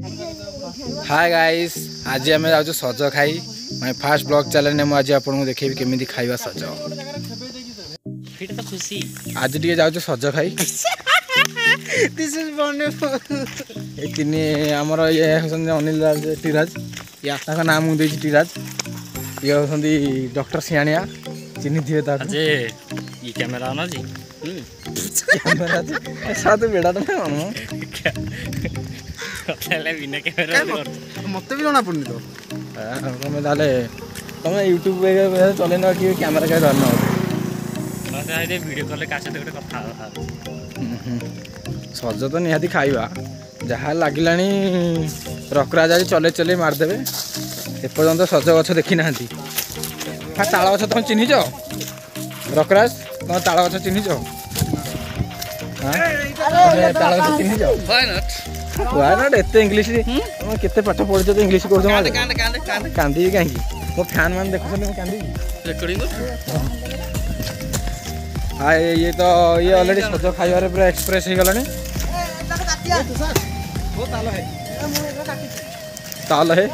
Hi guys, आज आम जाऊँ सज खाई मैं फास्ट ब्लॉग चैनल ने आज आपको देखेबी केमी खाଇବା सज आज टे जाऊँ सज खाई तीन आमर ये होती अनिल राज टीराज या नाम मुझे टीराज ये होती डॉक्टर सियाणिया चिन्ह थे कैमेरा ना जी कैमेरा साथ बेड़ा तो मत भी जना पड़नी तो तुम तुम यूट्यूब चलेन कि कैमेरा क्या धरना वीडियो कॉल सज तो निहाती खाइबा जहाँ लगिला रकराज आज चले चले मारदेवे एपर्यंत सज गछ देखी ना हाँ ताल गछ तुम चिन्हिच रकराज तुम ताल गछ चिन्हिच ताल गछ चिन्हिच Why not? एते इंग्लिश तुम केते पाठ पढ़िछ तो इंग्लिश कहू कांदी कहीं मो फैन मान देखो कांदी रिकॉर्डिंग हाय ये तो ये ऑलरेडी सज खाइबारे पूरा एक्सप्रेस हो गलानी ताल है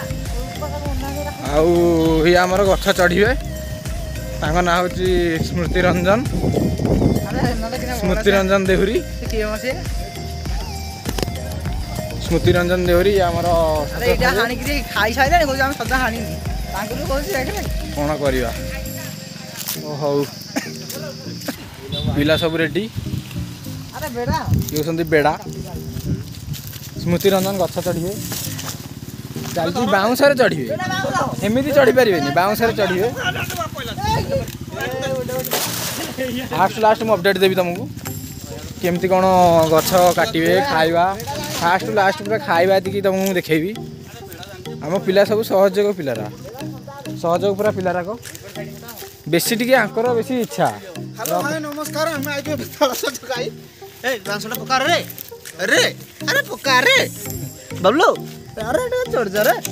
आउ ये आमर गछ चढ़िबे तांको ना होची स्मृति रंजन देहुरी स्मृति रंजन देवरी आमर कौन करवा हौ पिला सब रेडी ये बेड़ा स्मृति रंजन गछ चढ़े चलती बाउंस चढ़े एमती चढ़ी पारे बाउंस चढ़े फास्ट लास्ट मुझे अपडेट देवी तुमको केमती कौन गछ काटे खाइबा फास्ट लास्ट पूरा खाइबा दी तुमको देखेबी आम पिला सब सहयोग पिलारा सहयोग पूरा पिलाराक बेसी टी आंकर बेसी इच्छा नमस्कार अरे पका रे बबलू अरे चढ़ जा रे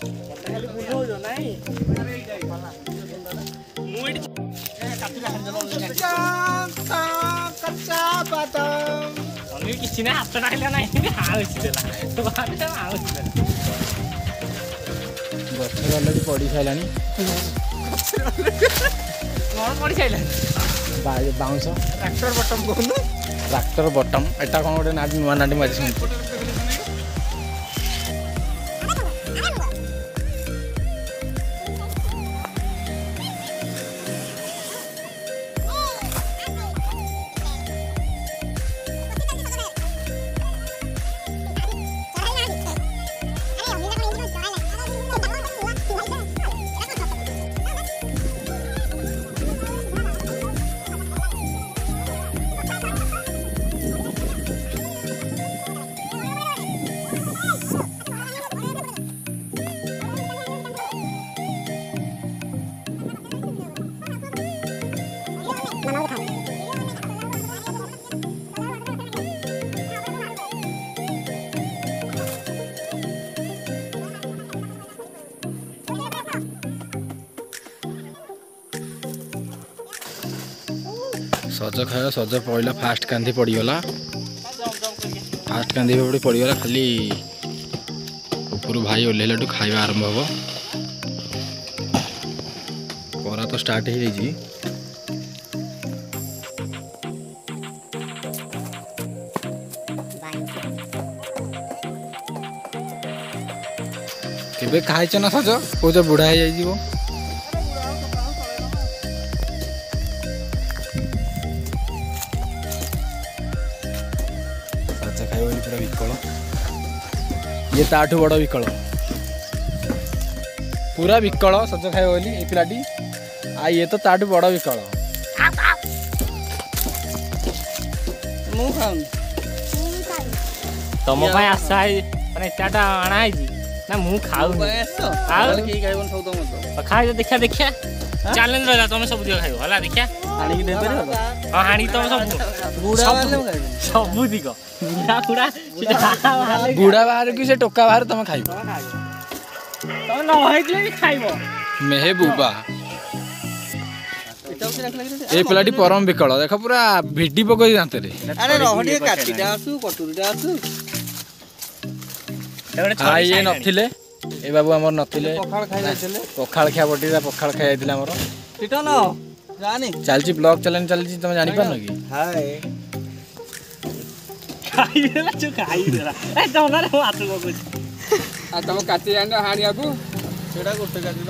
किसी ने हाथ डाला ना गछ अलरेडी पड़ी सारा पड़ी सारा बाउंस ट्रैक्टर बटम कहून ट्रैक्टर बटम एटा कौन गोटे ना नुआ नाटी मारी शुणी सज खाया सज पड़ा फास्ट कांदी पड़गला फास्ट कांदी पड़गला खाली ऊपर भाई ओल्लैला खाଇବା आरंभ हम परा तो स्टार्ट हो जाइए केबे खाइछ ना सज कौच बुढ़ा हो जाइए पूरा विकल ये ताठू बड़ विकल पूरा विकल सज खाइब बोली ये पिलाटी आ ये तो ताठू बड़ विकल तुम आशा मैंने इतना आना है ना मु खाऊ खाई देखा देखा चैलेंज रहा तुम सब दियो खाइबो हला देखा हाणी दे परबो हां हाणी तुम सब गुड़ा सब दिगो गुड़ा बाहर कि से टोका बाहर तुम खाइबो तुम न होइले भी खाइबो मेहबूबा ए पिलाटी परम विकल देख पूरा भिडी पकई दांत रे अरे रहडी काटिटा आसु कटुरीटा आसु ଇଏ ନଥିଲେ ଏ ବାବୁ ଆମର ନଥିଲେ ପଖାଳ ଖାଇ ଯାଇଥିଲେ ପଖାଳ ଖିଆ ପଟିଲା ପଖାଳ ଖାଇ ଯାଇଥିଲେ ଆମର ଟିଟନ ଜାନି ଚାଲିଛି ବ୍ଲଗ ଚ୍ୟାଲେଞ୍ଜ ଚାଲିଛି ତମେ ଜାଣିପାରୁନ କି ହାଏ ଖାଇଦେଲା ଚୁ ଖାଇଦେଲା ଏ ତମର ହାତ ପକଉଛି ଆଉ ତମ କାଟି ଜାଣିଛ ହାଣିବାକୁ ସେଟା ଗୋଟେ କାଟିଲ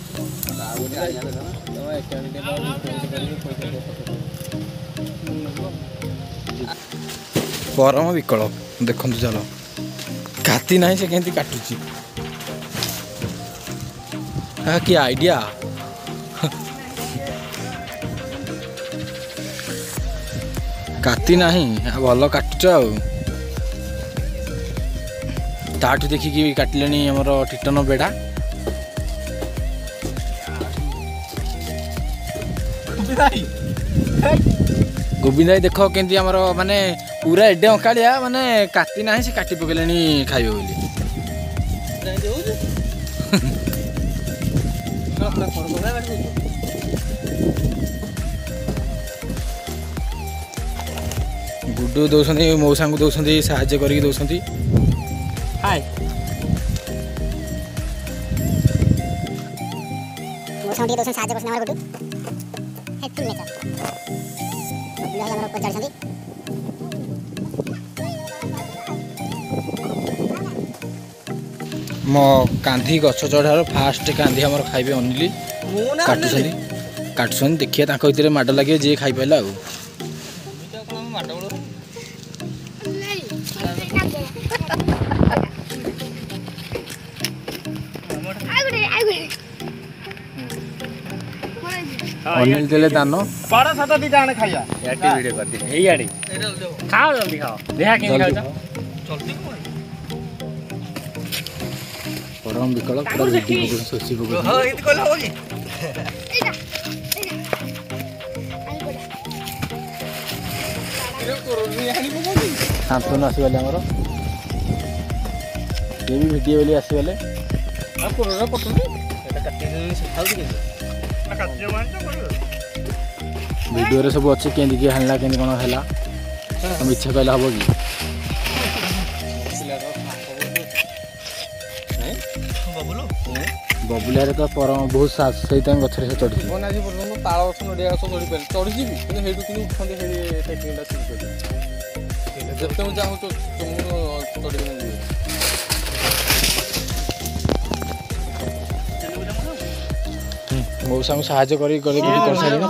ପରମ ବିକଳ ଦେଖନ୍ତୁ ଚାଲ କାତି ନାହିଁ ସେ କେମିତି କାଟୁଛି କି ଆଇଡିଆ କାତି ନାହିଁ ଭଲ କାଟୁଛ ଆଉ ତାଠୁ ଦେଖିକି କାଟିଲେଣି ଆମର ଟିଟନ ବେଡ଼ା ଗୋବିନ୍ଦ ଭାଇ ଦେଖ କେମିତି ଆମର ମାନେ ପୁରା ଏଡେ ଅଙ୍କାଳିଆ ମାନେ କାତି ନାହିଁ ସେ କାଟି ପକେଇଲେଣି ଖାଇବେ ବୋଲି ଗୁଡୁ ଦଉଛନ୍ତି ମଉସାଙ୍କୁ ଦଉଛନ୍ତି ସାହାଯ୍ୟ କରିକି ଦଉଛନ୍ତି ହାଏ ମଉସାଙ୍କୁ ଟିକେ ଦଉଛନ୍ତି ସାହାଯ୍ୟ କରୁଛନ୍ତି ଆମର ଗୁଡୁ ହେଲ୍ପଫୁଲ୍ ନେଚର ଗୁଡୁ ଭାଇ ଆମର ପଚାରୁଛନ୍ତି ମୋ କାନ୍ଧି ଗଛ ଚଢ଼ାର ଫାଷ୍ଟ କାନ୍ଧି ଆମର ଖାଇବେ ଅନିଲି କାଟୁଛନ୍ତି ଦେଖିବା ତାଙ୍କ ଭିତରେ ମାଡ଼ ଲାଗିବ ଯିଏ ଖାଇପାରିଲା ଆଉ ଅନିଲ ଦେଲେ ଦାନ ବଡ଼ ସାତ ଦିଟା ଆଣେ ଖାଇବା ଏଠି ଭିଡ଼ିଓ କରିଦିଏ ଏଇଆଡ଼େ ଖାଅ ଜଲ୍ଦି ଖାଅ ଦେହା କେମିତି ଖାଉଛ ପରମ ବିକଳ ପୁରା ଭିଡ଼ିଓ ଶୋଷି ପକଉଛନ୍ତି ଏମିତି କହିଲେ ହବ କି ଶାନ୍ତନୁ ଆସିଗଲେ ଆମର ସିଏ ବି ଭିଡ଼ିଓ ବୋଲି ଆସିଗଲେ ଭିଡ଼ିଓରେ ସବୁ ଅଛି କେମିତି କିଏ ହାଣିଲା କେମିତି କ'ଣ ହେଲା ତମେ ଇଚ୍ଛା କହିଲେ ହବ କି ବବୁଲିଆରେ ତ ପରମ ବହୁତ ସାହସ ସେଇଥିପାଇଁ ଗଛରେ ସେ ଚଢ଼ିଛି ଆଜି ପର୍ଯ୍ୟନ୍ତ ତାଳ ଗଛ ନଡ଼ିଆ ଗଛ ଚଢ଼ିପାରିଲି ଚଢ଼ିଯିବି କିନ୍ତୁ ସେଇଠୁ କିନ୍ତୁ ଉଠନ୍ତି ସେଇ ଟେକ୍ନିକଟା ଶିଖିପାରିଲି ଯେତେ ମୁଁ ଚାହୁଁଛୁ ମୁଁ ଚଢ଼ିକି ଯିବି ମଉସାଙ୍କୁ ସାହାଯ୍ୟ କରିକି କରିସାରିଲେଣି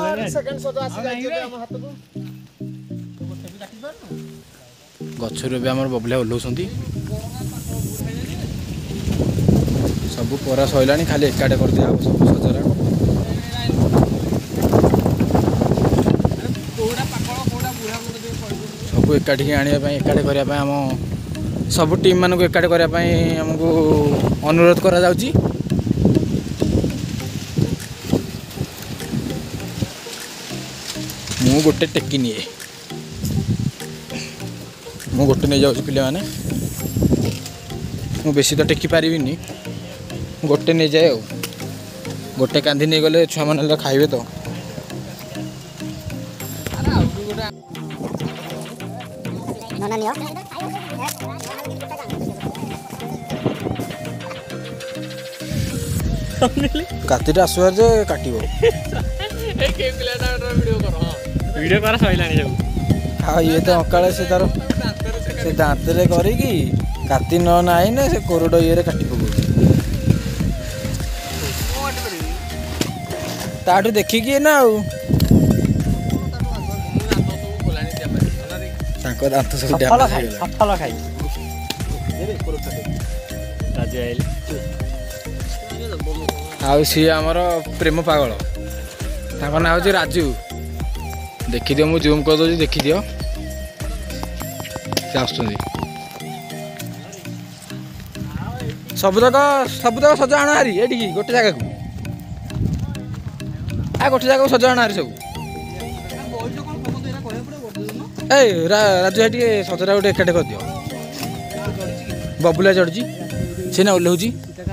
ଗଛରୁ ଏବେ ଆମର ବବୁଲିଆ ଓହ୍ଲାଉଛନ୍ତି ସବୁ ପରା ସଇଲାଣି ଖାଲି ଏକାଠେ କରିଦିଆ ହବ ସବୁ ସଜରା ସବୁ ଏକାଠିକି ଆଣିବା ପାଇଁ ଏକାଠେ କରିବା ପାଇଁ ଆମ ସବୁ ଟିମ୍ ମାନଙ୍କୁ ଏକାଠେ କରିବା ପାଇଁ ଆମକୁ ଅନୁରୋଧ କରାଯାଉଛି ମୁଁ ଗୋଟେ ଟେକି ନିଏ ମୁଁ ଗୋଟେ ନେଇଯାଉଛି ପିଲାମାନେ ମୁଁ ବେଶୀ ତ ଟେକି ପାରିବିନି ଗୋଟେ ନେଇଯାଏ ଆଉ ଗୋଟେ କାନ୍ଧି ନେଇଗଲେ ଛୁଆମାନେ ହେଲେ ଖାଇବେ ତ କାତିଟା ଆସିବାର ଯେ କାଟିବ ଭିଡ଼ିଓ କର ସଇଲାଣି ସବୁ ଆଉ ଇଏ ତ ଅକାଳେ ସେ ତାର ସେ ଦାନ୍ତରେ କରିକି କାତି ନ ନାହିଁ ନା ସେ କୋରଡ଼ ଇଏରେ କାଟି ପକଉଛି ତାଠୁ ଦେଖିକି ନା ଆଉ ତାଙ୍କ ଦାନ୍ତ ସବୁ ଡ୍ୟାମେଜ୍ ହେଇଗଲା ସଫଳ ଖାଇ ରାଜୁ ଆଇଲେ ଆଉ ସିଏ ଆମର ପ୍ରେମ ପାଗଳ ତାଙ୍କ ନାଁ ହେଉଛି ରାଜୁ ଦେଖିଦିଅ ମୁଁ ଜୁମ୍ କରିଦେଉଛି ଦେଖିଦିଅ ସେ ଆସୁଛନ୍ତି ସବୁତକ ସଜ ଆଣ ହାରି ଏଠିକି ଗୋଟେ ଜାଗାକୁ ଗୋଟେ ଜାଗାକୁ ସଜ ଆଣ ହାରି ସବୁ ଏଇ ରାଜୁ ଭାଇ ଟିକେ ସଜଟା ଗୋଟେ ଏକାଠି କରିଦିଅ ବବୁଲା ଚଢ଼ୁଛି ସେ ନା ଓହ୍ଲଉଛି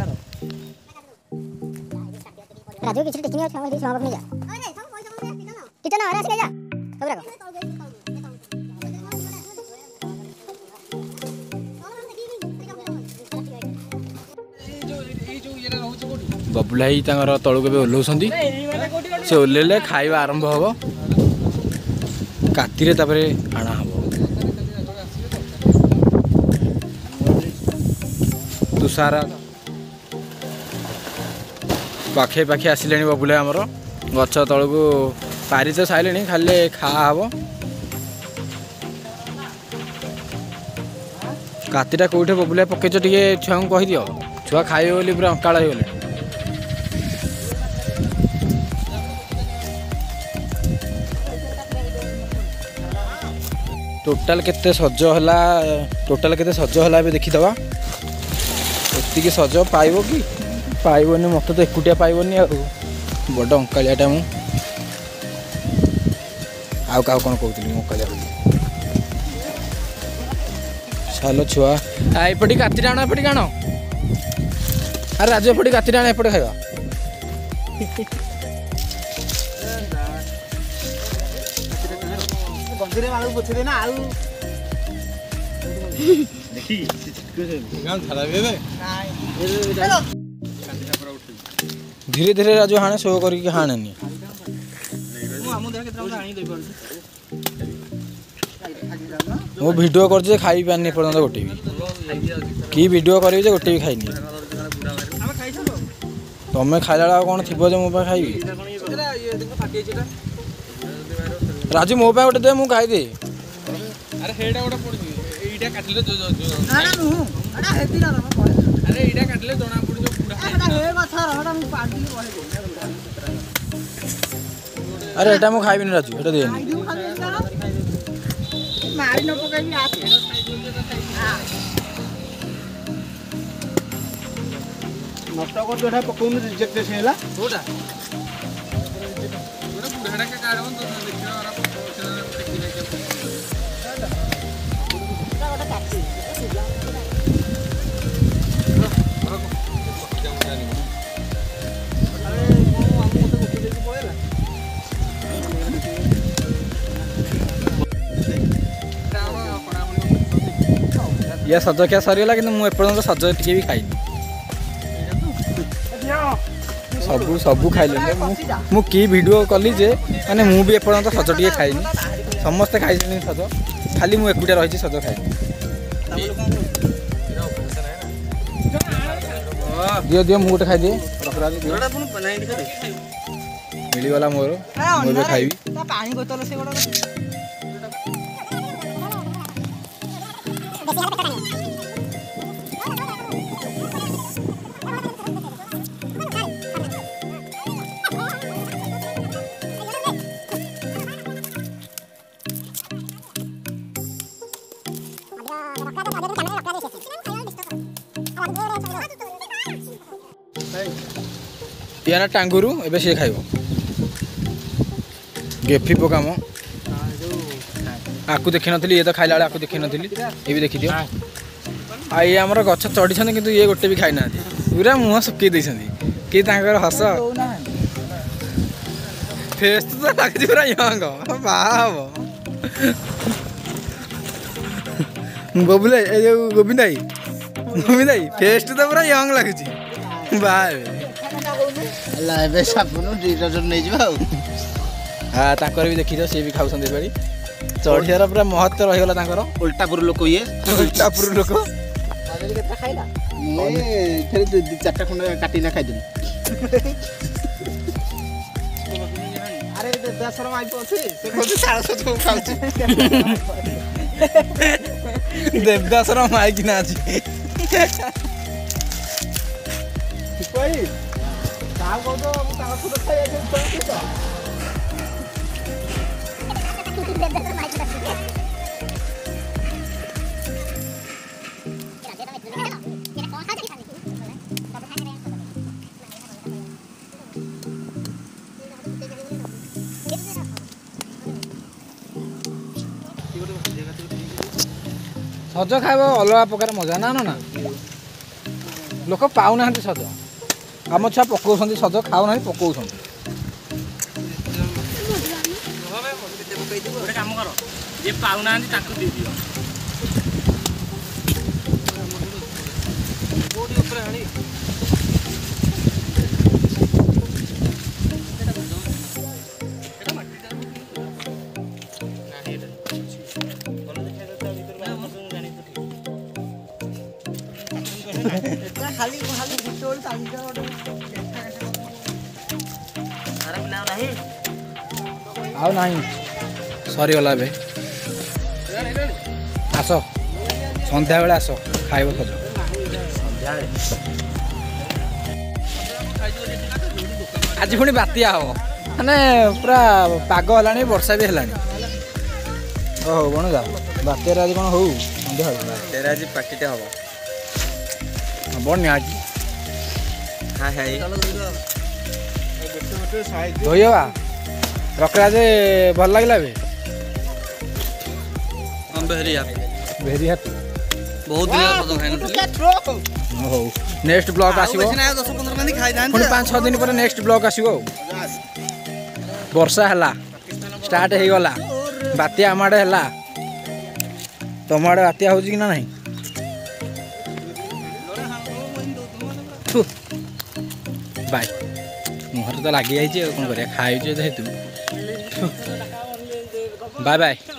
ରାଜୁ କିଛି ଟେକିଂ ଅଛି ଆମ ଏଠି ସମାପକ ନେଇ ଯା ଟିଟନ ଆରେ ଆସିଲେ ଯା ସବୁରାକ बबुला भाई तांकर तळକୁ ଏବେ ଓହ୍ଲଉଛନ୍ତି ସେ ଓହ୍ଲେଇଲେ ଖାଇବା ଆରମ୍ଭ ହବ କାତିରେ ତାପରେ ଆଣା ହବ ତୁଷାର ପାଖେ ପାଖେ ଆସିଲେଣି ବବୁଲା ଆମର ଗଛ ତଳକୁ ପାରି ତ ସାଇଲେଣି ଖାଲି ଖା ହବ କାତିଟା କୋଉଠି ବବୁଲା ପକେଇଛ ଟିକେ ଛୁଆଙ୍କୁ କହିଦିଅ ଛୁଆ ଖାଇବେ ବୋଲି ପୁରା ଅଙ୍କାଳ ହେଇଗଲେଣି टोटाल केते सज होला टोटाल केते सज होला बे देखिदबा एतिके सज पाइबो कि पाइबोनी मत तो एकुटिया पाइबोनी आ बड़ अंकालियाटा मु आउ का कोन कहउतली अंकालिया चलो छुआ आ एपटी काटी आण एपटी काण अरे राजू एपटी काटी आण एपटे खाइबा गंधीरे मालू पोछ देना आउ देखी गान खराब है धीरे धीरे राजू हाणे शो करके हाणेनी मो वीडियो कर जे खाई पानी पर्यंत गोटे भी की वीडियो करी जे गोटे भी खाइनी तमे खाइला कौन थी जे मो खाइबी राजू मो गोटे दे मु खाई दे अरे हेडा गोटे पड़ुची एइटा काटले जो ना ना नु अडा हेती ना अरे एइटा काटले जोना पड़ जो पूरा अडा हे बथा रहडा मु पाटी रहे अरे एटा मु खाइबिनी राजू एटा दे मारी न पकाई आ नष्ट कर देठा पकोनु रिजेक्ट हेला ओटा बुढ़ाड़ा के कारण तो देखियो और या सज क्या सरीगला कि मुझे सज टी भी खाई सबू सबू खाइले मु की वीडियो कली जे माने मु भी एपर्यंत सज टी खाइनी समस्ते खाई सज खाली मु एकुटिया रही सज खाई दियो दियो मु गोटे खाई दिए मिलगला मोर मुझे खाइबी पानी बोतल से गोड़ा याना टांगुरु एबे से खाइबो गेफी पकाम आकु देखि नथली ये तो खाइला आकु देखि नथली ये भी देखि दियो आ ये हमर गछ चढ़ी छन किंतु ये गोटे भी खाइ ना पूरा मुह सुक्की दै छन कि तांकर हस फेस तो लाग पूरा यंग बाब बबुले ए जो गोविंद भाई फेस तो पूरा यंग लागुची बाबे अल्लाह बे साबुन डिटर्जेंट नै जिबा हाँ ताकर भी देखी सी भी खाऊ बाड़ी चढ़ियार पूरा महत्व रहीगला तांकर उल्टापुर लोक ये उल्टापुर लोक फिर चारटा खंड काटी ना खाई देली अरे दशर माइप अछि से कोथि सारा सब खाउछि देवदासर माइक ना अछि कोई ताव को तो ताव को खाइ छै तो सज खाइब अलग प्रकार मजा ना ना लोक पाऊना सज आम छुआ पकाउं सज खाऊना पकाउं गोटे काम कर ये पाऊना ताकू दे दियो ଆଉ ନାହିଁ ସରିଗଲା ଏବେ ଆସ ସନ୍ଧ୍ୟାବେଳେ ଆସ ଖାଇବ ଖୋଜ ଆଜି ପୁଣି ବାତ୍ୟା ହବ ମାନେ ପୁରା ପାଗ ହେଲାଣି ବର୍ଷା ବି ହେଲାଣି ହଉ କଣ ଯା ବାତ୍ୟାରେ ଆଜି କ'ଣ ହଉ ସନ୍ଧ୍ୟାବେଳେ ବାତ୍ୟାରେ ଆଜି ପାର୍ଟିଟେ ହବ ହବନି ଆଜି ହାଇ ଧୋଇବା ରକରା ଯେ ଭଲ ଲାଗିଲା ଏବେ ଭେରି ହାପି ବହୁତ ଦିନ ଖାଇନଥିଲି ହଉ ନେକ୍ସଟ ବ୍ଲଗ ଆସିବ 10-15 ମାନି ଖାଇଥାନ୍ତି ପୁଣି 5-6 ଦିନ ପରେ ନେକ୍ସଟ ବ୍ଲଗ ଆସିବ ଆଉ ବର୍ଷା ହେଲା ଷ୍ଟାର୍ଟ ହେଇଗଲା ବାତ୍ୟା ଆମ ଆଡ଼େ ହେଲା ତମ ଆଡ଼େ ବାତ୍ୟା ହେଉଛି କି ନା ନାହିଁ ବାଏ ମୁହଁରେ ତ ଲାଗିଯାଇଛି ଆଉ କ'ଣ କରିବା ଖାଇଛୁ ଯେହେତୁ ବାଏ ବାଏ